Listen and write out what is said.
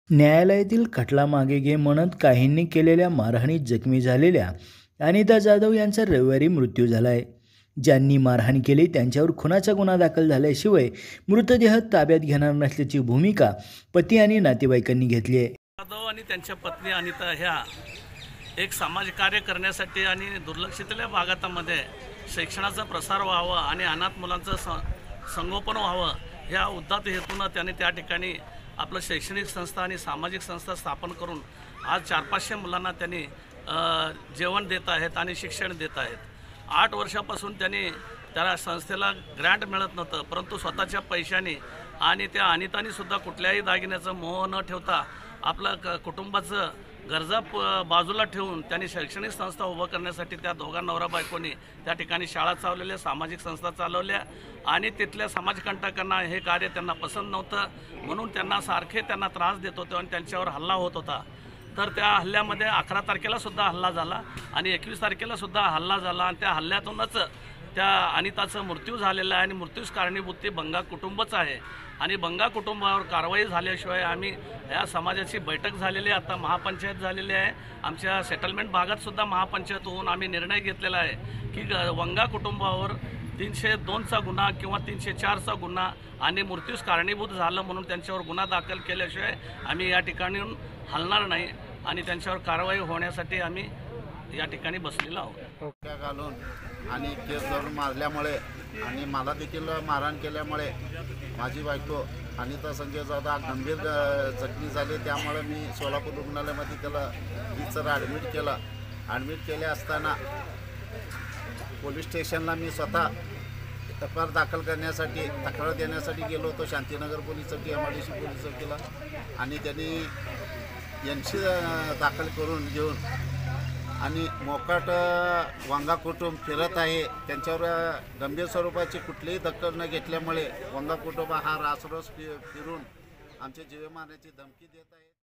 न्यायालयातील खटला मागे घे म्हणत काहींनी केलेल्या मारहाणीत जखमी झालेल्या अनिता जाधव यांचा रविवारी मृत्यू झाला आहे. ज्यांनी मारहाण केली त्यांच्यावर खुनाचा गुन्हा दाखल झाल्याशिवाय मृतदेह ताब्यात घेणार नसल्याची भूमिका पती आणि नातेवाईकांनी घेतली आहे. जाधव आणि त्यांच्या पत्नी अनिता ह्या एक समाजकार्य करण्यासाठी आणि दुर्लक्षितल्या भागातामध्ये शिक्षणाचा प्रसार व्हावा आणि अनाथ मुलांचं संगोपन व्हावं ह्या उद्दात हेतून त्यांनी त्या ठिकाणी आपलं शैक्षणिक संस्था आणि सामाजिक संस्था स्थापन करून आज 400-500 मुलांना त्यांनी जेवण देत आहेत आणि शिक्षण देत आहेत. 8 वर्षापासून त्यांनी त्या संस्थेला ग्रँट मिळत नव्हतं, परंतु स्वतःच्या पैशाने आणि त्या अनितानीसुद्धा कुठल्याही दागिन्याचं मोह न ठेवता आपलं कुटुंबाचं गरजा बाजूला ठेवून त्यांनी शैक्षणिक संस्था उभं करण्यासाठी त्या दोघा नवरा बायकोनी त्या ठिकाणी शाळा चालवल्या, सामाजिक संस्था चालवल्या आणि तिथल्या समाजकंटकांना हे कार्य त्यांना पसंत नव्हतं, म्हणून त्यांना सारखे त्रास देत होते आणि त्यांच्यावर हल्ला होत होता. तर त्या हल्ल्यामध्ये 11 तारखेला सुद्धा हल्ला झाला आणि 21 तारखेला सुद्धा हल्ला झाला आणि त्या हल्ल्यातूनच त्या अनिताचा मृत्यू झालेला आहे आणि मृत्यूस कारणीभूत ती बंगा कुटुंबच आहे आणि बंगा कुटुंबावर कारवाई झाल्याशिवाय आम्ही या समाजाची बैठक झालेली आहे. आता महापंचायत झालेली आहे. आमच्या सेटलमेंट भागात सुद्धा महापंचायत होऊन आम्ही निर्णय घेतलेला आहे की वंगा कुटुंबावर 302चा गुन्हा किंवा 304चा गुन्हा आणि मृत्यूस कारणीभूत झालं म्हणून त्यांच्यावर गुन्हा दाखल केल्याशिवाय आम्ही या ठिकाणी हलणार नाही आणि त्यांच्यावर कारवाई होण्यासाठी आम्ही या ठिकाणी बसलेलो आहोत. घालून आणि केस धरून मारल्यामुळे आणि मला देखील मारहाण केल्यामुळे माझी बायको अनिता संजय जाधव गंभीर जखमी झाले. त्यामुळे मी सोलापूर रुग्णालयामध्ये त्याला रीतसर ॲडमिट केलं. ॲडमिट केले असताना पोलीस स्टेशनला मी स्वतः तक्रार दाखल करण्यासाठी तक्रार देण्यासाठी गेलो होतो, शांतीनगर पोलीस चौकी, MIDC पोलीस चौकीला, आणि त्यांनी NC दाखल करून घेऊन आणि मोकाट वंगा कुटुंब फिरत आहे. त्यांच्यावर गंभीर स्वरूपाची कुठलीही दखल न घेतल्यामुळे वंगा कुटुंब हा रासरोस फिरून आमचे जीवे मारण्याची धमकी देत आहे.